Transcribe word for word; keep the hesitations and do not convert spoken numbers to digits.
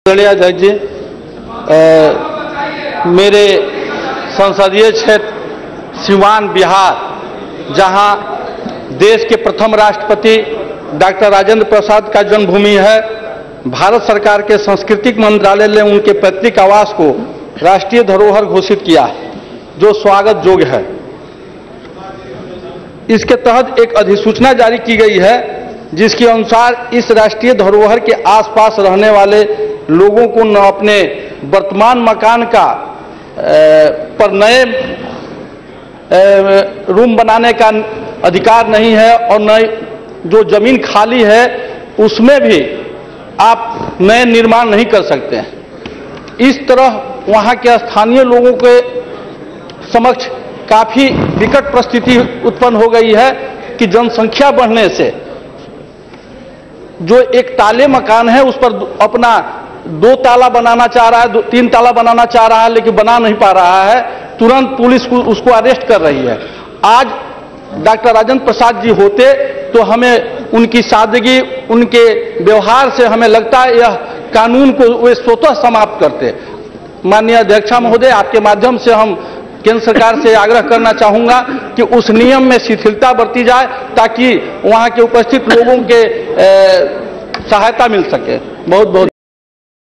अध्यक्ष जी, मेरे संसदीय क्षेत्र सिवान बिहार, जहां देश के प्रथम राष्ट्रपति डॉक्टर राजेंद्र प्रसाद का जन्मभूमि है, भारत सरकार के सांस्कृतिक मंत्रालय ने उनके पैतृक आवास को राष्ट्रीय धरोहर घोषित किया है, जो स्वागत योग्य है। इसके तहत एक अधिसूचना जारी की गई है, जिसके अनुसार इस राष्ट्रीय धरोहर के आसपास रहने वाले लोगों को न अपने वर्तमान मकान का पर नए रूम बनाने का अधिकार नहीं है, और न जो जमीन खाली है उसमें भी आप नए निर्माण नहीं कर सकते हैं। इस तरह वहां के स्थानीय लोगों के समक्ष काफी विकट परिस्थिति उत्पन्न हो गई है कि जनसंख्या बढ़ने से जो एक ताले मकान है उस पर अपना दो ताला बनाना चाह रहा है, दो तीन ताला बनाना चाह रहा है, लेकिन बना नहीं पा रहा है। तुरंत पुलिस को उसको अरेस्ट कर रही है। आज डॉक्टर राजेंद्र प्रसाद जी होते तो हमें उनकी सादगी, उनके व्यवहार से हमें लगता है यह कानून को वे स्वतः समाप्त करते। माननीय अध्यक्षा महोदय, आपके माध्यम से हम केंद्र सरकार से आग्रह करना चाहूंगा कि उस नियम में शिथिलता बरती जाए, ताकि वहां के उपस्थित लोगों के सहायता मिल सके। बहुत बहुत